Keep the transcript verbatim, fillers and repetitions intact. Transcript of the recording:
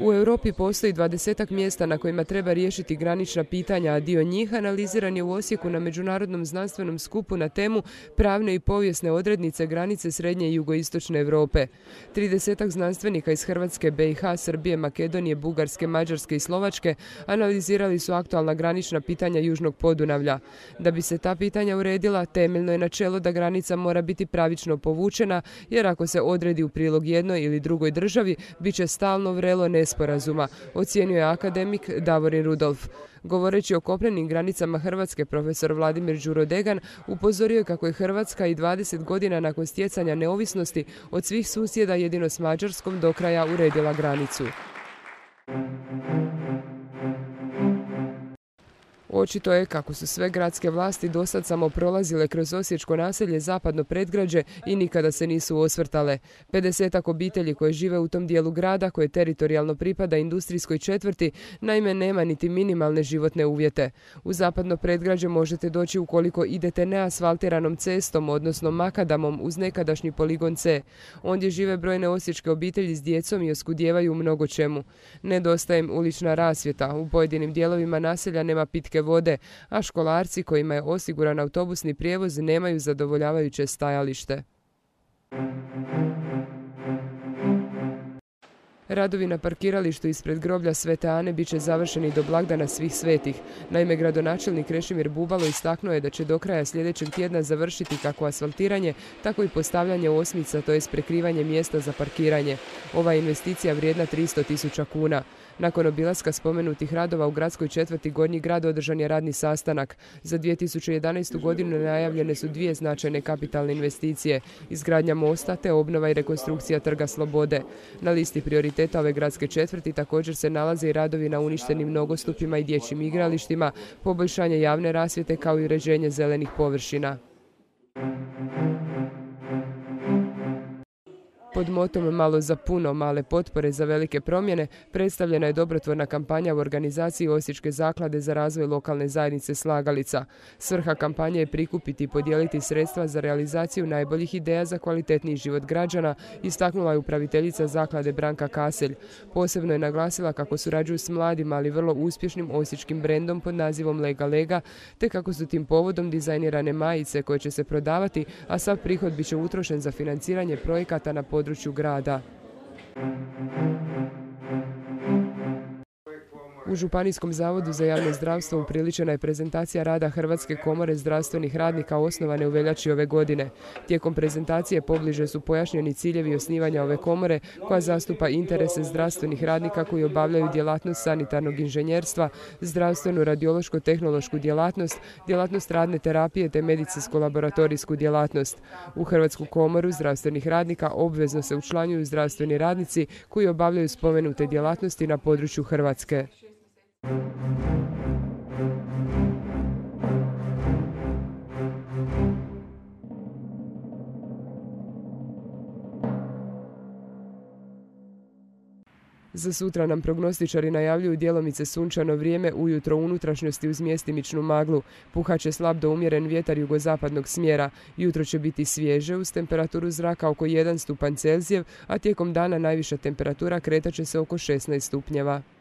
U Europi postoji dvadesetak mjesta na kojima treba riješiti granična pitanja, a dio njih analiziran je u Osijeku na međunarodnom znanstvenom skupu na temu pravne i povijesne odrednice granice srednje i jugoistočne Europe. Tridesetak znanstvenika iz Hrvatske, B i H, Srbije, Makedonije, Bugarske, Mađarske i Slovačke analizirali su aktualna granična pitanja Južnog Podunavlja. Da bi se ta pitanja uredila, temeljno je načelo da granica mora biti pravično povučena, jer ako se odredi u prilog jednoj ili drugoj državi, bit će stalno vrelo nesporazuma, ocijenio je akademik Davorin Rudolf. Govoreći o kopnenim granicama Hrvatske, profesor Vladimir Đuro-Degan upozorio je kako je Hrvatska i dvadeset godina nakon stjecanja neovisnosti od svih susjeda jedino s Mađarskom do kraja uredila granicu. Očito je kako su sve gradske vlasti dosad samo prolazile kroz osječko naselje Zapadno predgrađe i nikada se nisu osvrtale. pedesetak obitelji koje žive u tom dijelu grada, koje teritorijalno pripada industrijskoj četvrti, naime nema niti minimalne životne uvjete. U Zapadno predgrađe možete doći ukoliko idete neasfaltiranom cestom, odnosno makadamom uz nekadašnji poligon C. Ondje žive brojne osječke obitelji s djecom i oskudijevaju u mnogo čemu. Nedostaje im ulična rasvjeta, u pojedinim dijelovima naselja nema pitke vode, a školarci kojima je osiguran autobusni prijevoz nemaju zadovoljavajuće stajalište. Radovi na parkiralištu ispred groblja Svete Ane bit će završeni do blagdana Svih svetih. Naime, gradonačelnik Krešimir Bubalo istaknuo je da će do kraja sljedećeg tjedna završiti kako asfaltiranje, tako i postavljanje osmica, to jest prekrivanje mjesta za parkiranje. Ova investicija vrijedna tristo tisuća kuna. Nakon obilaska spomenutih radova u gradskoj četvrti Gornji grad održan je radni sastanak. Za dvije tisuće jedanaestu godinu najavljene su dvije značajne kapitalne investicije, izgradnja mosta te obnova i rekonstrukcija Trga Slobode. Na listi prioriteta ove gradske četvrti također se nalaze i radovi na uništenim nogostupima i dječjim igralištima, poboljšanje javne rasvjete kao i uređenje zelenih površina. Pod motom Malo za puno, male potpore za velike promjene predstavljena je dobrotvorna kampanja u organizaciji Osječke zaklade za razvoj lokalne zajednice Slagalica. Svrha kampanje je prikupiti i podijeliti sredstva za realizaciju najboljih ideja za kvalitetniji život građana, istaknula je upraviteljica zaklade Branka Kaselj. Posebno je naglasila kako surađuju s mladim, ali vrlo uspješnim osječkim brendom pod nazivom Lega Lega, te kako su tim povodom dizajnirane majice koje će se prodavati, a sav prihod bit će utrošen za financiranje projekata na području grada. U Županijskom zavodu za javno zdravstvo upriličena je prezentacija rada Hrvatske komore zdravstvenih radnika osnovane u veljači ove godine. Tijekom prezentacije pobliže su pojašnjeni ciljevi osnivanja ove komore koja zastupa interese zdravstvenih radnika koji obavljaju djelatnost sanitarnog inženjerstva, zdravstvenu radiološko-tehnološku djelatnost, djelatnost radne terapije te medicinsko-laboratorijsku djelatnost. U Hrvatsku komoru zdravstvenih radnika obvezno se učlanjuju zdravstveni radnici koji obavljaju spomenute djelatnosti na području Hrvatske. Za sutra nam prognostičari najavljuju djelomice sunčano vrijeme, ujutro u unutrašnjosti uz mjestimičnu maglu. Puhat će slab do umjeren vjetar jugozapadnog smjera. Jutro će biti svježe uz temperaturu zraka oko jedan stupanj Celzijev, a tijekom dana najviša temperatura kretat će se oko šesnaest stupnjeva.